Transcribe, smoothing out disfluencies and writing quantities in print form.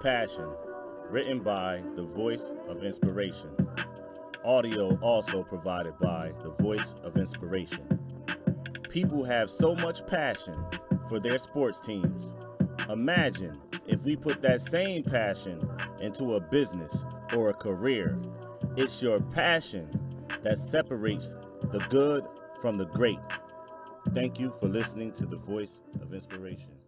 Passion, written by The Voice of Inspiration. Audio also provided by The Voice of Inspiration. People have so much passion for their sports teams. Imagine if we put that same passion into a business or a career. It's your passion that separates the good from the great. Thank you for listening to The Voice of Inspiration.